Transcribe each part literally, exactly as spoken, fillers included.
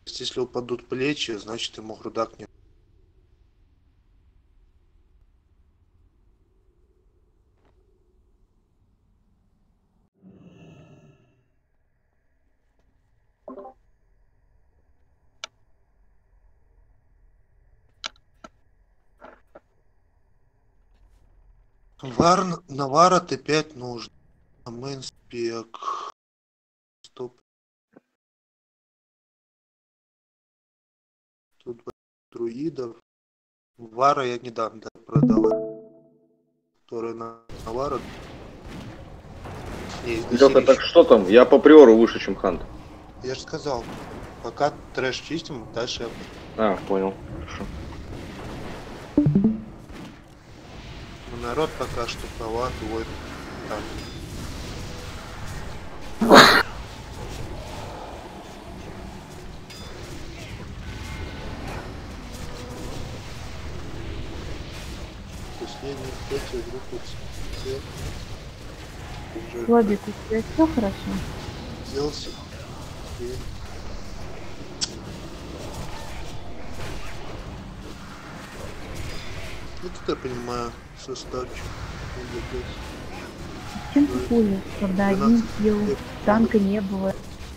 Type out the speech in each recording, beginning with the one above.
Если упадут плечи, значит ему грудак не... Вар, Навара Т пять нужно. Мейнспек. Стоп. Тут друидов. Вара я не дам, да, продал. Который на Навара. Лёха, так что там? Я по приору выше, чем Хант. Я же сказал, пока трэш чистим, дальше я... А, понял. Хорошо. Народ пока что права, твой там. Последний третий группы все. Владик, у тебя все хорошо? Сделался. И... Вот это я понимаю, составчик. Чем ты пулишь, когда один съел, танка не было?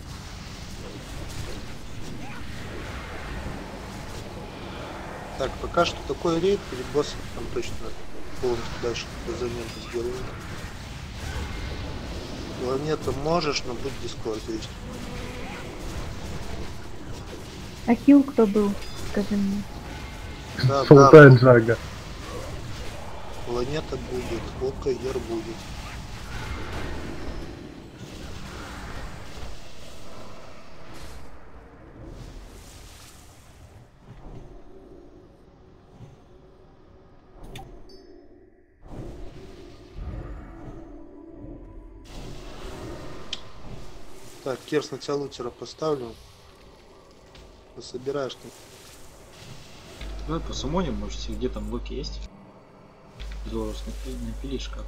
Так, пока что такой рейд, перед боссом там точно полностью дальше замену сделаем. Планета можешь, но будь дискорд есть. А хил кто был? Скажи мне. Да, Султан да, Джага. планета будет, ОКР будет. Так, Кер, сначала лутера поставлю. Собираешь ты. Давай по сумоним, можете, где там блоки есть? Здорово, напили шкаф.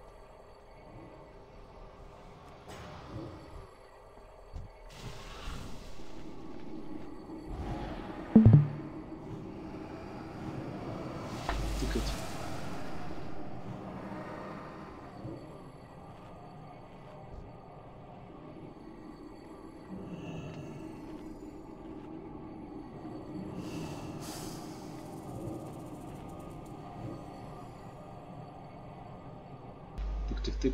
Тыкать. Тык-тык-тык.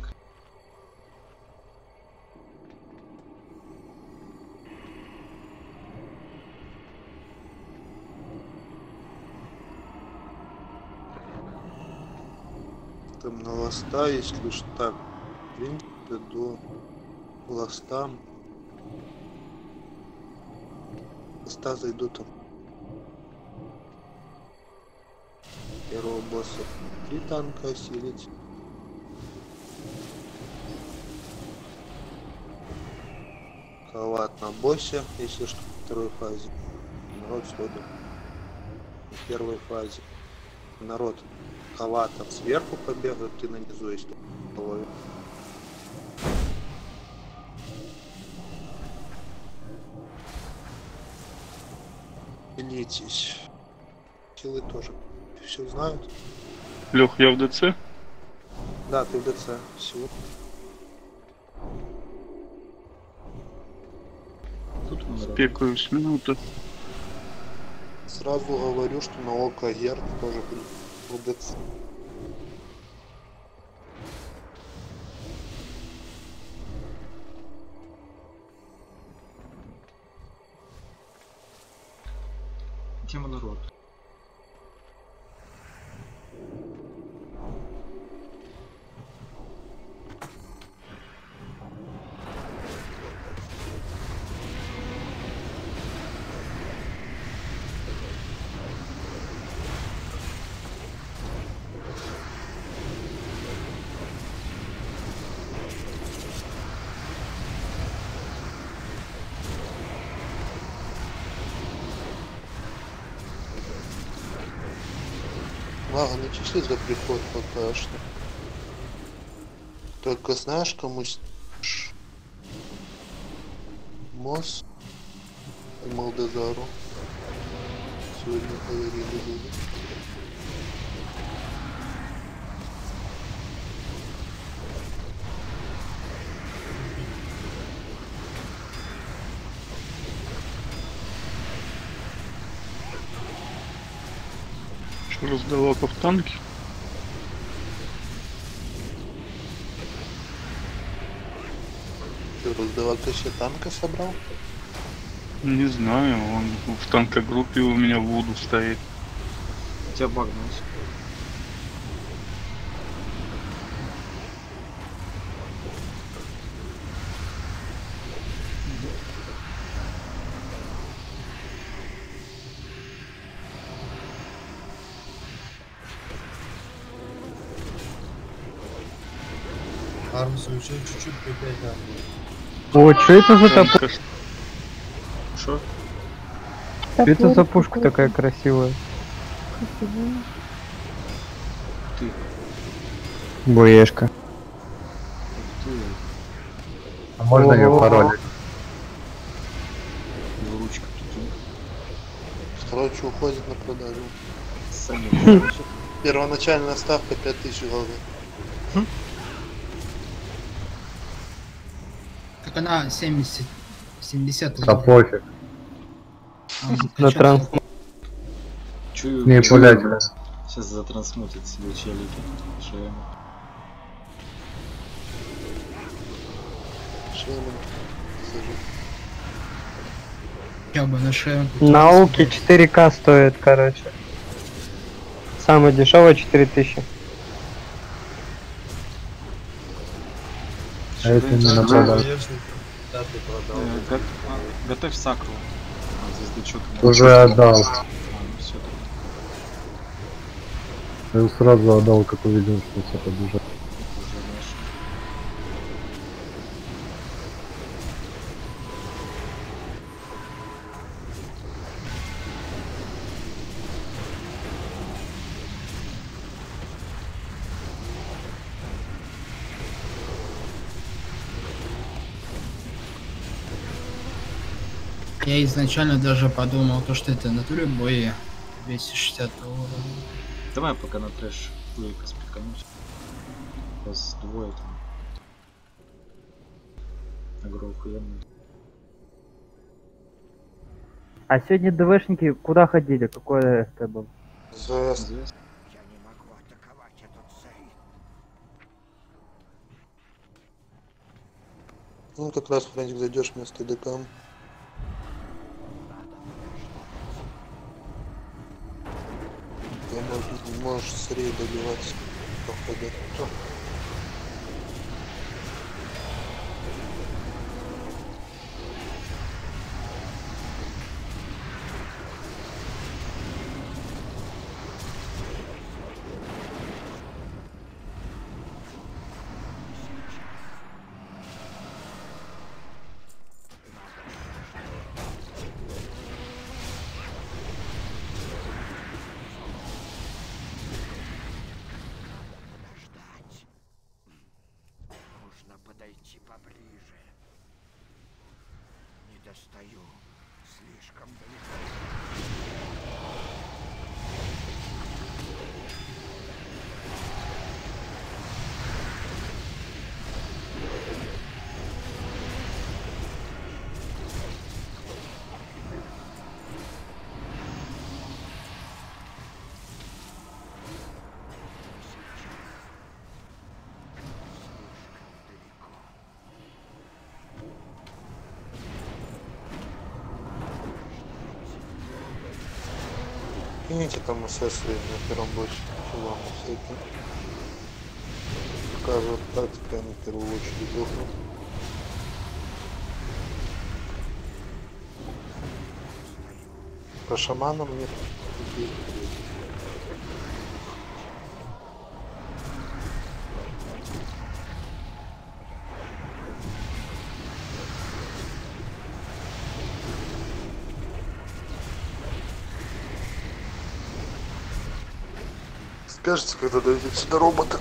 Там на ласта, если что, так, в принципе, до ласта. Ласта зайду там. Первого босса. Три танка осилить. Калат на боссе, если что, в второй фазе. Народ сходу. В первой фазе. Народ калатом сверху побегает, ты на низу есть. Делитесь. Силы тоже. Все знают? Лех, я в ДЦ? Да, ты в ДЦ. Все. Тут мы Пекаюсь минуту. Сразу говорю, что на Око Герд тоже в ДЦ. тема народ. Ладно, начисли за приход пока что. Только знаешь, кому с- Мос и Молдозару. Сегодня говорили люди. Что раздавал в танке? Ты раздавал, ты себе танка собрал? Не знаю, он в танкогруппе у меня в Вуду стоит. Тебя багнулось. Армсу еще чуть-чуть припять надо. О, что это за топор? Танка Шо? Что это за пушка такая красивая? Красивая. Ты. Буешка. Ты. А можно ее паролить? Его ручка, прикинь. Короче, уходит на продажу. Саня. Первоначальная ставка пять тысяч голды. Так она семьдесят, семьдесят. Да пофиг. На транс... Чую. Не, пулятина. Сейчас затрансмутит себе челики. Шею. Шейман. Хотя бы на шею. Науки четыре ка стоит, короче. Самая дешевая четыре тысячи. А это не на продажу. Да, ты продал. Э, го- а, Готовь сакру. А, звездочет. Уже отдал. А, ну всё, Я сразу отдал, как увидел, что все побежал. уже наш. Я изначально даже подумал, то, что это на туре бои двести шестьдесят долларов. Давай пока на трэш Лейка спикануть. Вас двое там. Агро охуенный. А сегодня ДВшники куда ходили? Какое это был? ЗС. Известно. Ну, как раз, Фрэнк, зайдешь вместо ДК. Ты можешь, можешь с рей добиваться, походу. Нужно подойти поближе. Не достаю. Слишком далеко. Кините там СС на первом больше, филам всяким. Покажут тактика, они в первую очередь дохнут. По шаманам нет. Скажите, когда дойдет сюда робота.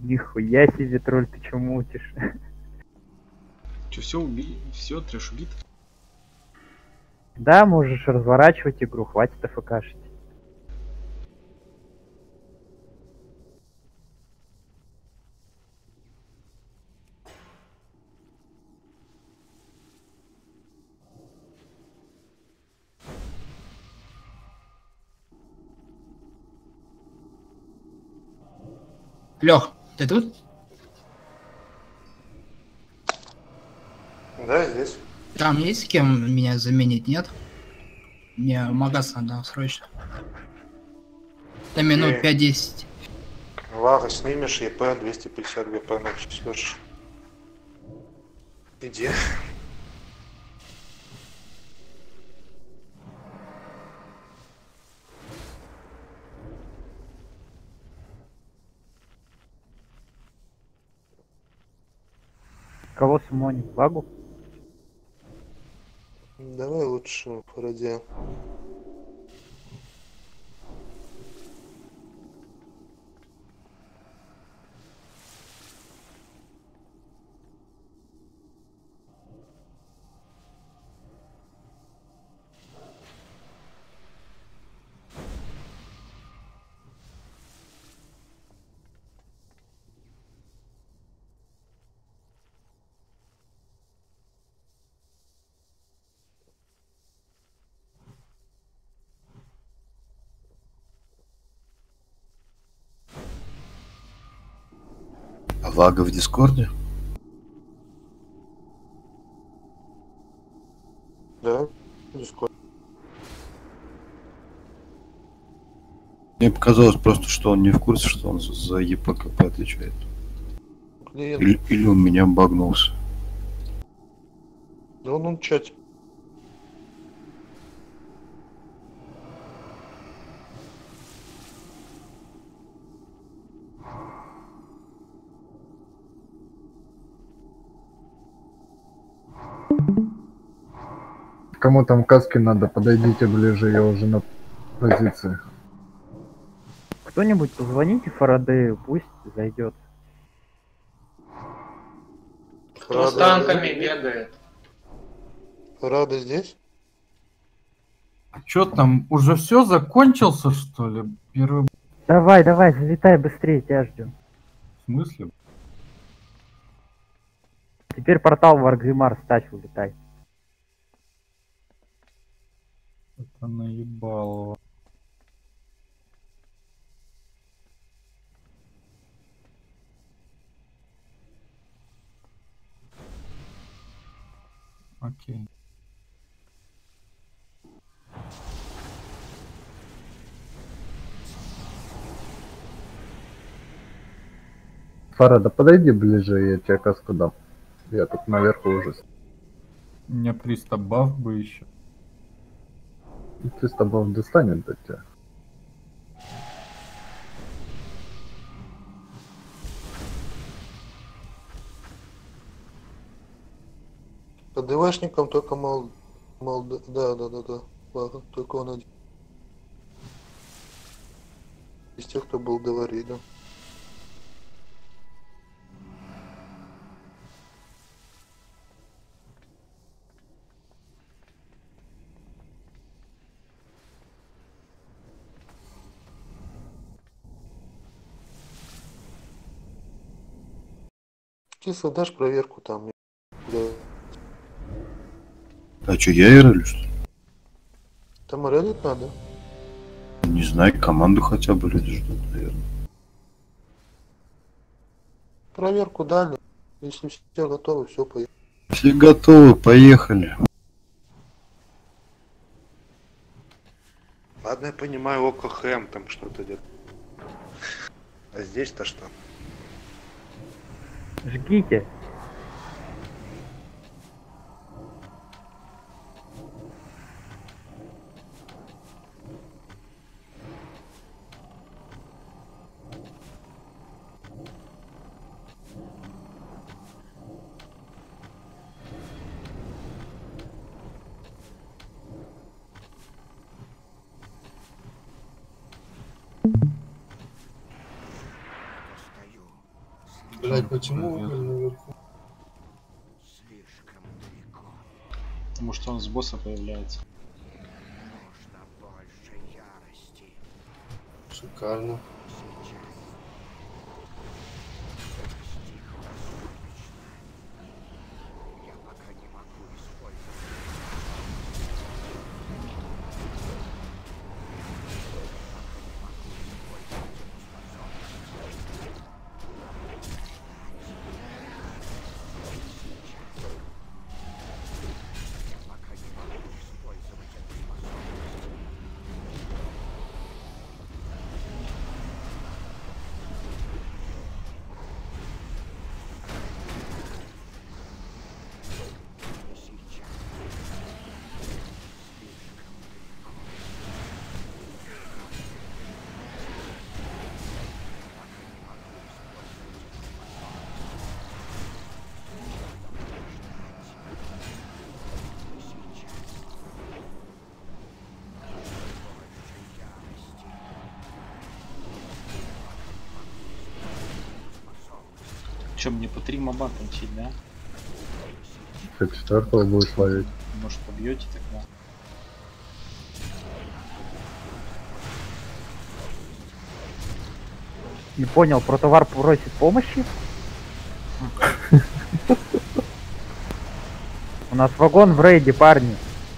Нихуя себе, тролль, ты чё мутишь? Че, все убили? Все, трэш убит? Да, можешь разворачивать игру, хватит АФКшить. Лех, ты тут? Да, здесь. Там есть с кем меня заменить, нет? Мне в магаз надо срочно. На минут Окей. пять-десять. Лага снимешь, ЕП двести пятьдесят ГП начислешь. Иди. Кого сумонить? Вагу? Давай лучше ради. Вага в Дискорде? Да, Дискорд. Мне показалось просто, что он не в курсе, что он за ЕПКП отвечает. Клиент. Или, или у меня багнулся. Да он в чате. Кому там каски надо, подойдите ближе, я уже на позиции. Кто-нибудь позвоните Фарадею, пусть зайдет. Кто с танками бегает? Рада здесь? Чё там, уже все закончился, что ли? Первый... Давай, давай, залетай быстрее, тебя ждем. В смысле? Теперь портал в Аргримар ставь, улетай. Это наебало. Окей. Фарада, подойди ближе, я тебе каску дам. Я тут наверху уже. У меня триста баф бы еще. триста баф достанет до тебя. По ДВшникам только мол... мол... Да, да, да, да. Ладно, только он один. Из тех, кто был ДВ-ридом. Кисло, дашь проверку там? Да. А чё, я иролю, что ли? Там релить надо. Не знаю, команду хотя бы люди ждут, наверное. Проверку дали. Если все готовы, все, поехали. Все готовы, поехали. Ладно, я понимаю, ОКХМ там что-то идет. А здесь-то что? Жгите. Достаю Блять, почему уголь наверху? Слишком далеко. Потому что он с босса появляется. Нужно больше ярости. Шикарно. Сейчас. Стихло сумеречно. Я пока не могу использовать. Пока не могу использовать эту способность. Не сейчас. Слишком далеко. Пока не могу использовать эту способность. Не сейчас. Больше ярости. Че, мне по три моба кончить, да? Ты четвертого будешь ловить. Может, побьете тогда? Не понял, протовар просит помощи? У нас вагон в рейде, парни.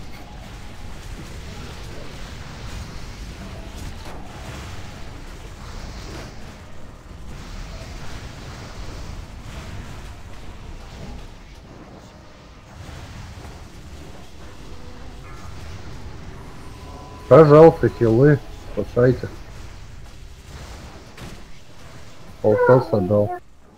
Пожалуйста, хилы, спасайте. Полтос отдал.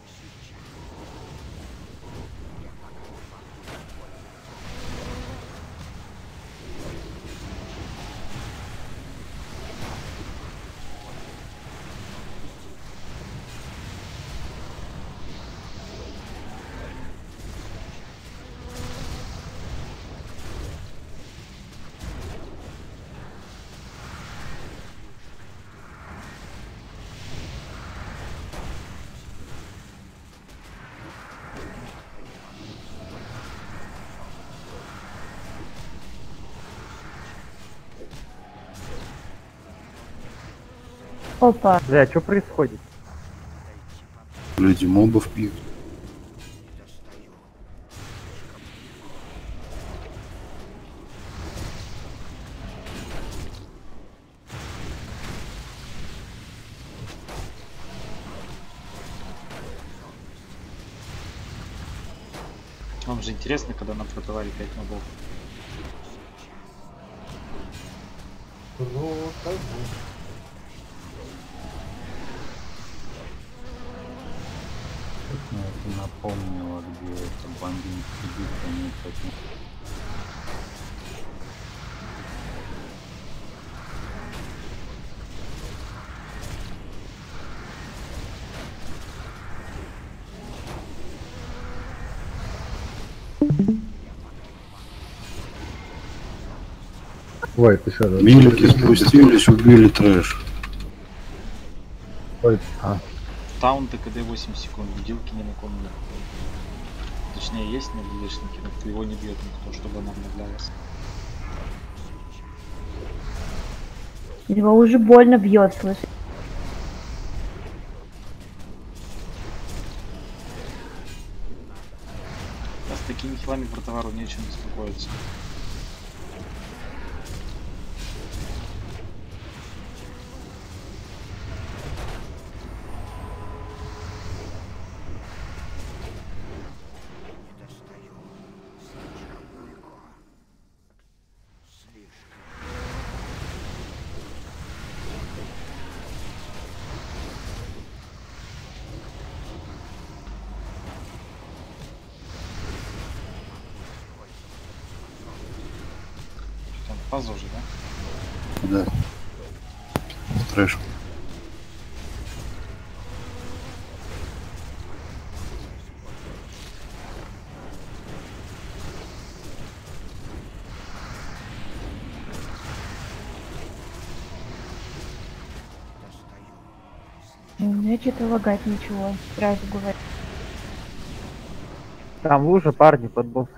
Опа. Бля, что происходит? Люди мобов бьют. Вам же интересно, когда на протоваре пять мобов. Ну, так будет. Это напомнило, где это бомбинг сидит, они такие. Ой, ты что? Милики спустились, убили трэш. Ой, а. Таун ТКД восемь секунд, бдилки ни на ком нет. Точнее, есть на ДДшнике, но его не бьет никто, чтобы нам наблялось. Его уже больно бьет, слышь. А с такими хилами протовару нечем беспокоиться. Фаза уже, да? Да. Трэш. У меня что-то лагать ничего, сразу говорю. Там лужа, парни, под босс.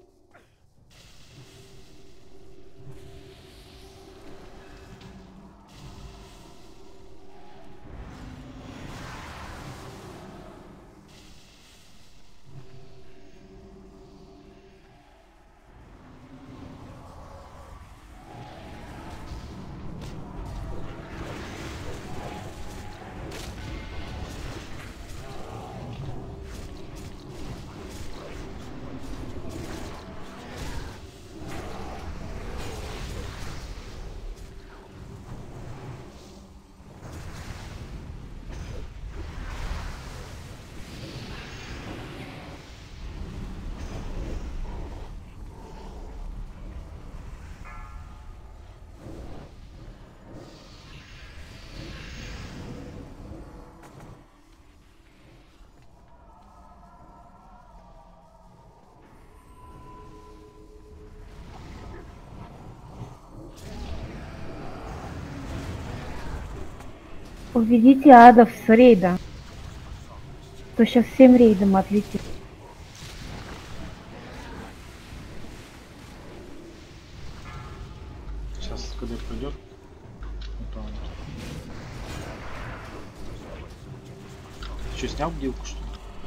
Уведите адов с рейда. То сейчас всем рейдом отлетит. Сейчас, когда пройдет, это он. Ты что, снял бдилку, что ли?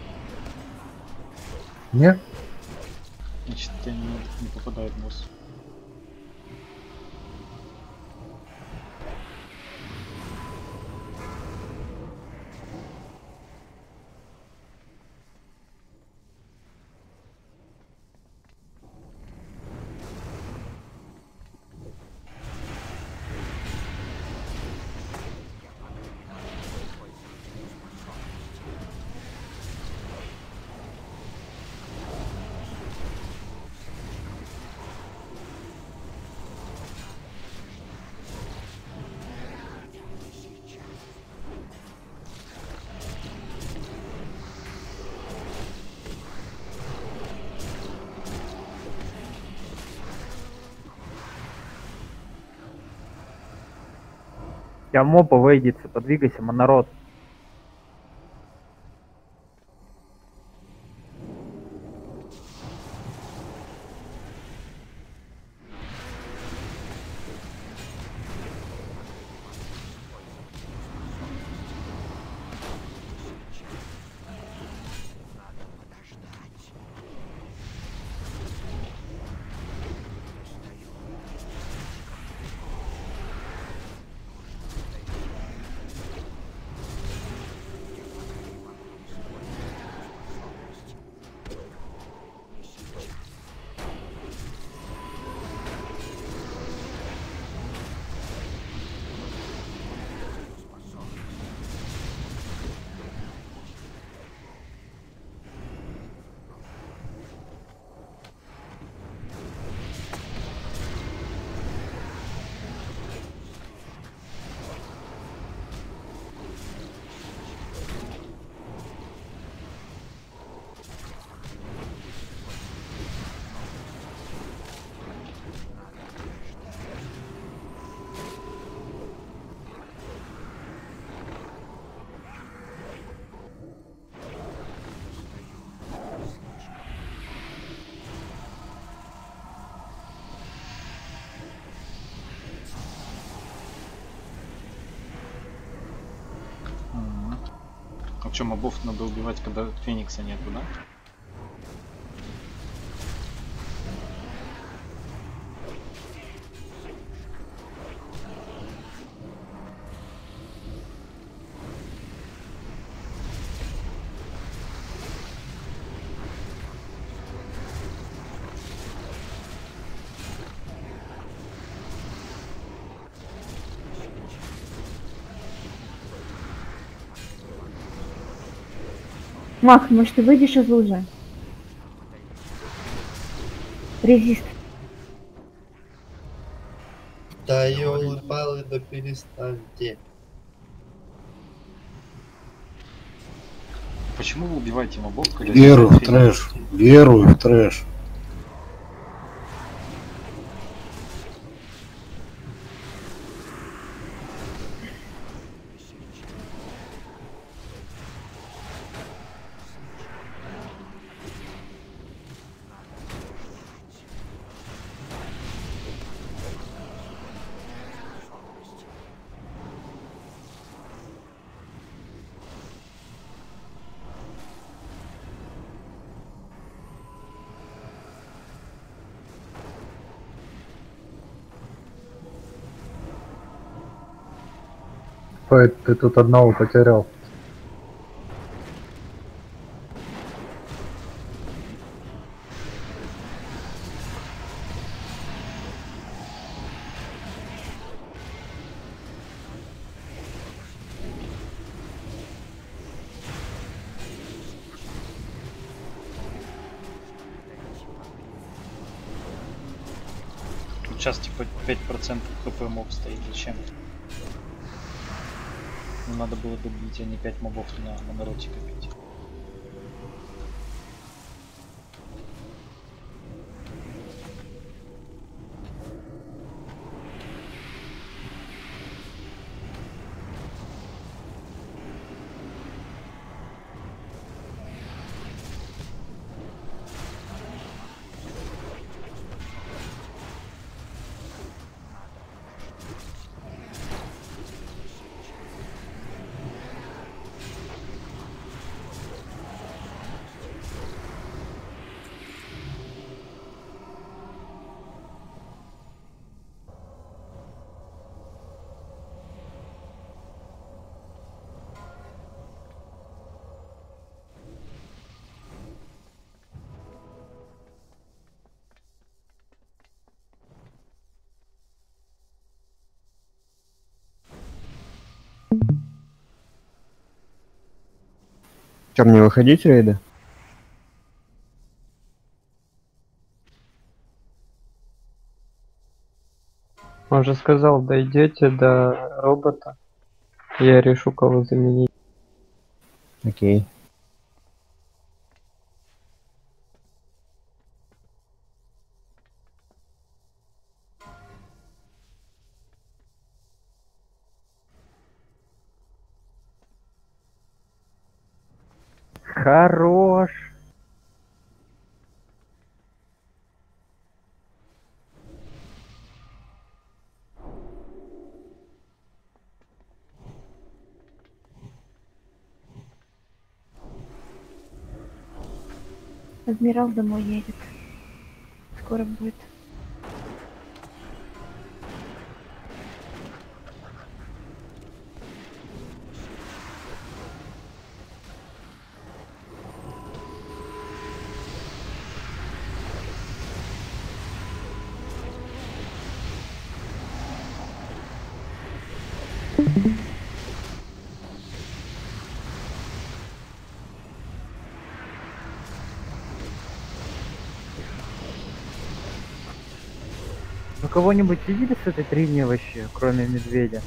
Нет? Значит, ты не, не попадает в босс. Я мопа выйдется, подвигайся, монород. А что, мобов надо убивать, когда Феникса нету, да? Мах, может ты выйдешь из лужи? Резист. Да ёлы-палы, да перестаньте. Почему вы убиваете мобов, когда... Верую в трэш. Верую в трэш. Фэйд, ты тут одного потерял. Тут сейчас типа пять процентов хп моб стоит. Зачем? Ну, надо было добить, а не пять мобов на, на народе копить. Чем мне выходить, рейда? Он же сказал, дойдете до робота, я решу, кого заменить. Окей. Хорош. Адмирал домой едет. Скоро будет. Вы кого-нибудь видели с этой трибни вообще, кроме медведя?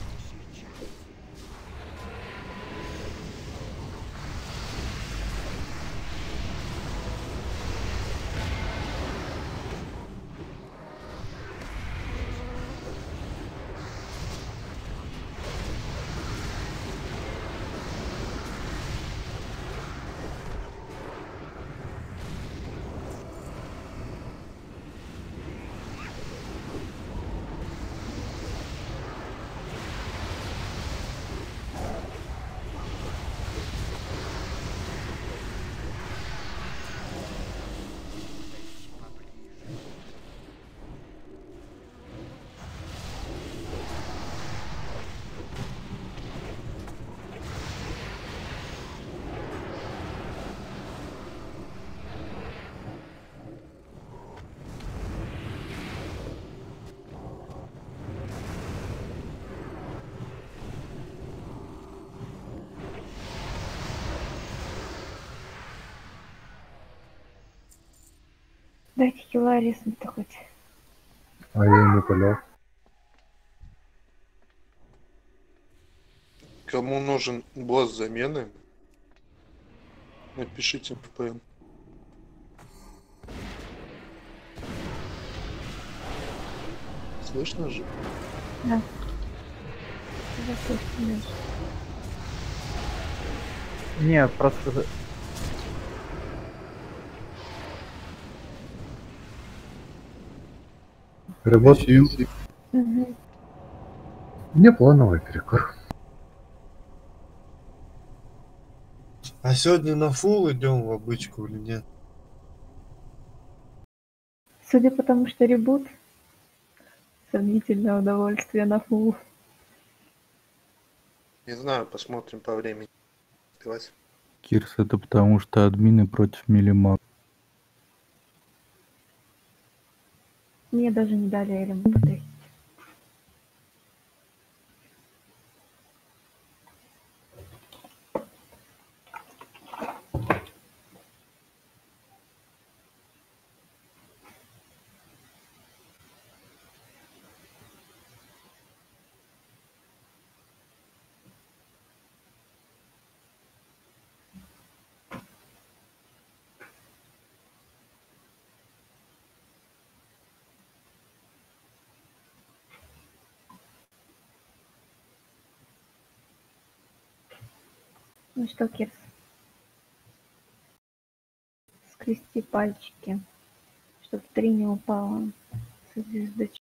Дайте хила резнуть-то хоть. А я не понял. Кому нужен босс замены, напишите в ПМ. Слышно же? Да. Я слышу. Не, просто... Работаю. Угу. Не плановый перекур. А сегодня на фул идем в обычку или нет? Судя по тому, что ребут, сомнительное удовольствие на фул. Не знаю, посмотрим по времени. Давайте. Кирс, это потому что админы против милимаг. Мне даже не дали Элему потестить. Ну что, Кирс? Скрести пальчики, чтоб три не упало со звездочки.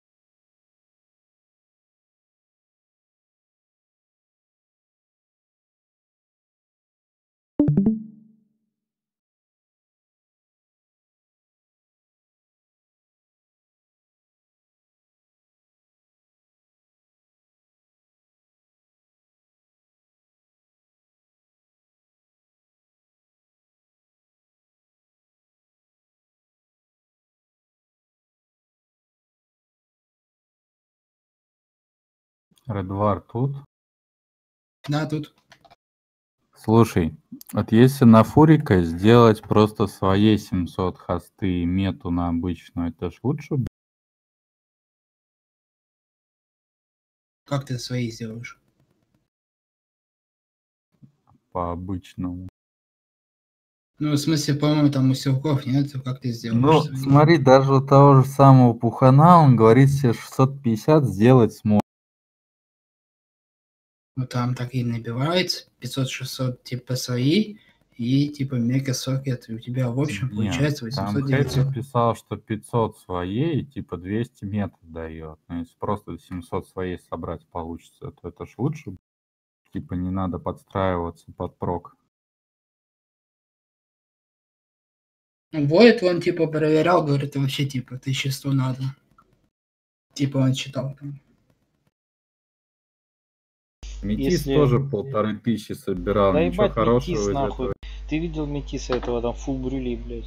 Редвар тут? Да, тут. Слушай, вот если на Фурика сделать просто свои семьсот хосты и мету на обычную, это ж лучше б- Как ты свои сделаешь? по обычному. Ну, в смысле, по-моему, там у силков нет, как ты сделаешь Ну, свои? смотри, даже у того же самого Пухана, он говорит себе шестьсот пятьдесят сделать сможет. Ну, там так и набивается, пятьсот-шестьсот типа свои, и типа мега-сокет. У тебя в общем Нет, получается там восемьсот-девятьсот. Хэппи писал, что пятьсот своей, и типа двести метров дает. Ну, если просто семьсот своей собрать получится, то это ж лучше. б. Типа не надо подстраиваться под прок. Ну, Void, он типа проверял, говорит, вообще типа тысяча сто надо. Типа он читал там. Метис Если... тоже полторы тысячи собирал, Да ничего ебать, хорошего метис из нахуй. этого. Ты видел метиса этого там фул брюли, блядь?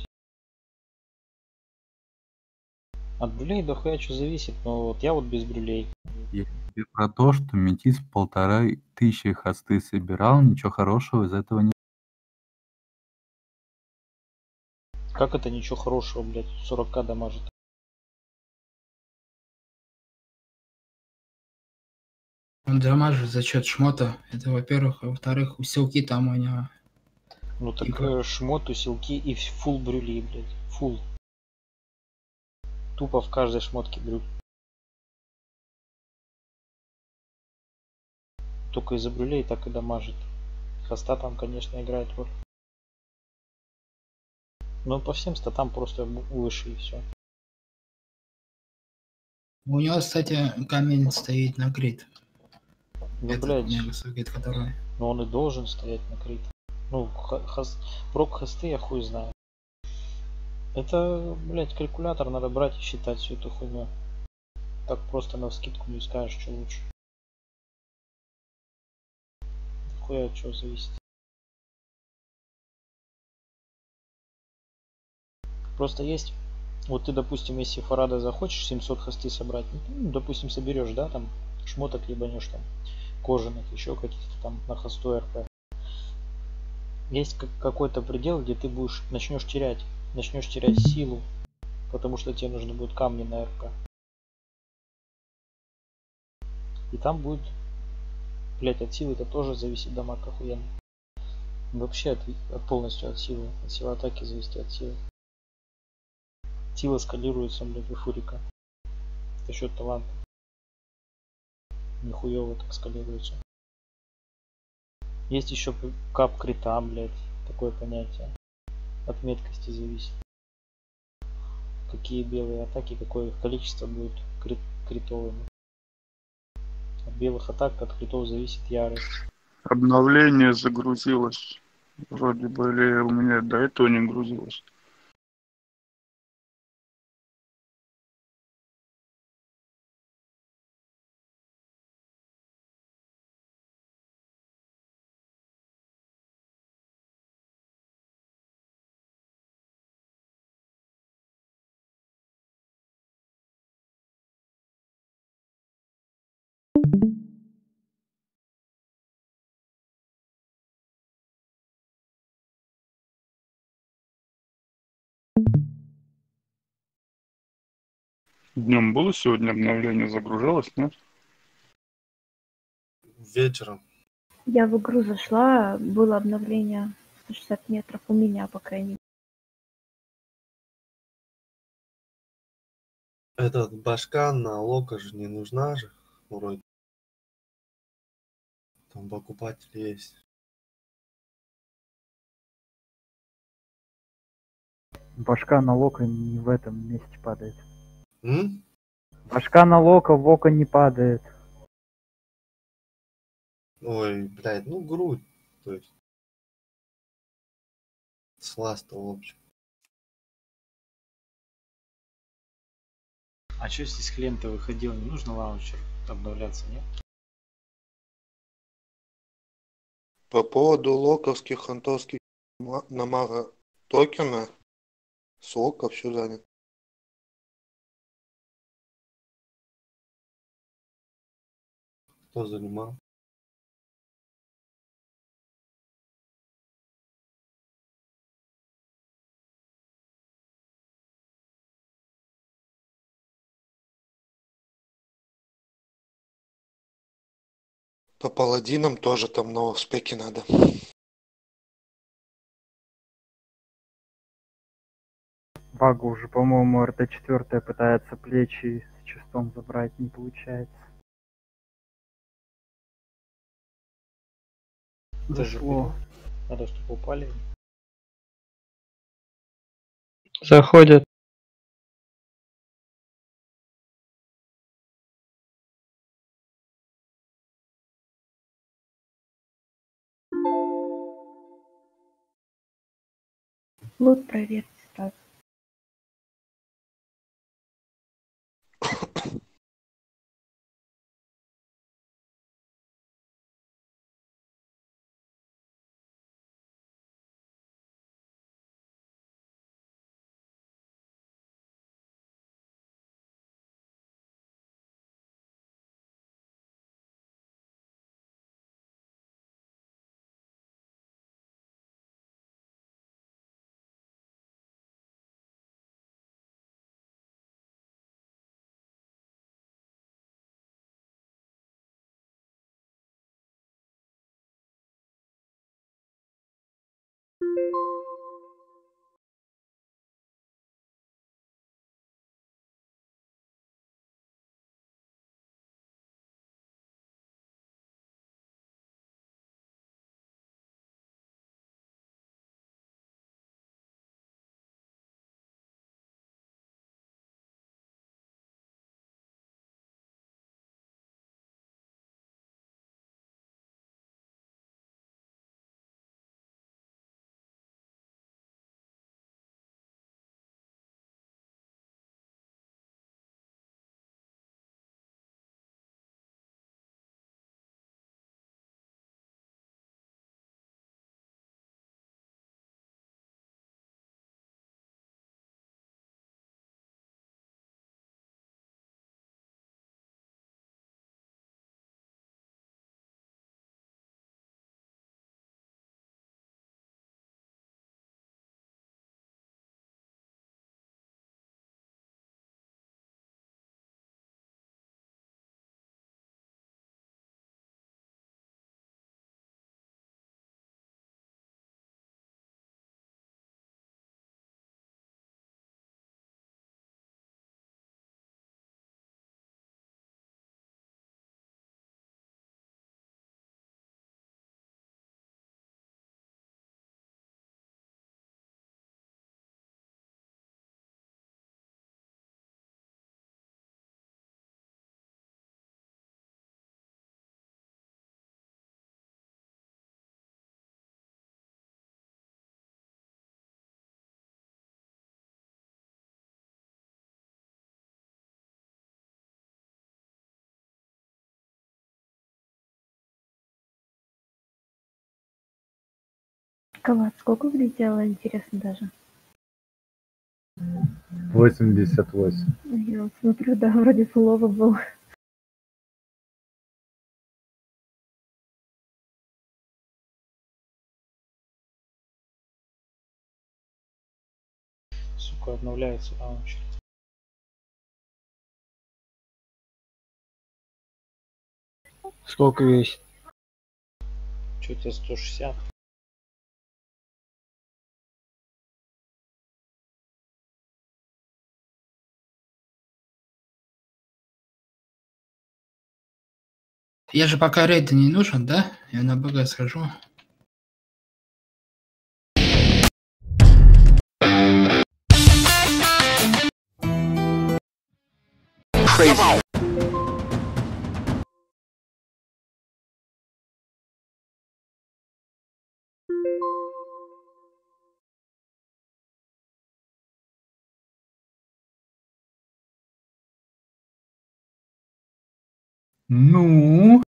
От брюлей дохуя что зависит, но вот я вот без брюлей. Я тебе про то, что Метис полторы тысячи хосты собирал, ничего хорошего из этого не... Как это ничего хорошего, блядь, сорок ка дамажит? Он дамажит за счет шмота. Это во-первых. А во-вторых, у силки там у него. Ну так Типа. э, шмот, усилки и фул брюли, блядь. Фул. Тупо в каждой шмотке брюль. Только из-за брюлей так и дамажит. Хоста там, конечно, играет роль. Но по всем статам просто выше и все. У него, кстати, камень стоит на крит. Ну, Этот блядь. мега-сокет, который. Но он и должен стоять на крит. Ну, хос... прок хосты я хуй знаю. Это, блядь, калькулятор, надо брать и считать всю эту хуйню. Так просто навскидку не скажешь, что лучше. Хуя от чего зависит. Просто есть, вот ты, допустим, если Фарада захочешь семьсот хосты собрать, ну, допустим, соберешь, да, там, шмоток ебанешь там, кожаных, еще каких-то там на хосту РП. Есть какой-то предел, где ты будешь, начнешь терять, начнешь терять силу, потому что тебе нужны будут камни на РП. И там будет, блять, от силы это тоже зависит дамаг охуенно. Вообще от, от полностью от силы, от силы атаки зависит от силы. Сила скалируется, блядь, у Фурика. За счет таланта. Нихуево так скалируется. Есть еще кап крита, блядь. Такое понятие. От меткости зависит. Какие белые атаки, какое их количество будет крит, критовыми. От белых атак, от критов зависит ярость. Обновление загрузилось. Вроде бы, или у меня до этого не грузилось. Днем было сегодня обновление, загружалось, нет? Вечером. Я в игру зашла, было обновление сто шестьдесят метров у меня, по крайней мере. Этот башка на лока же не нужна же, вроде. Там покупатель есть. Башка на лока не в этом месте падает. М? Башка на лока в око не падает. Ой, блядь, ну грудь, то есть. Сласта, в общем. А что если с клиента выходил, не нужно лаунчер обновляться, нет? По поводу локовских, хантовских ма- на мага токена, с лока все занято. Кто занимал? По паладинам тоже там нового спеки надо. Вага уже, по-моему, эр тэ четыре пытается плечи с чистом забрать, не получается. Тоже Зашло. переход. Надо, чтобы упали. Заходят. Лут проверьте, Стас. Калат, сколько влетело, интересно даже. восемьдесят восемь. Я вот смотрю, да, вроде фулово был. Сука, обновляется лаунчер. Сколько весит? Что у тебя сто шестьдесят? Я же пока рейд не нужен, да? Я на БГ схожу. Crazy. Ну?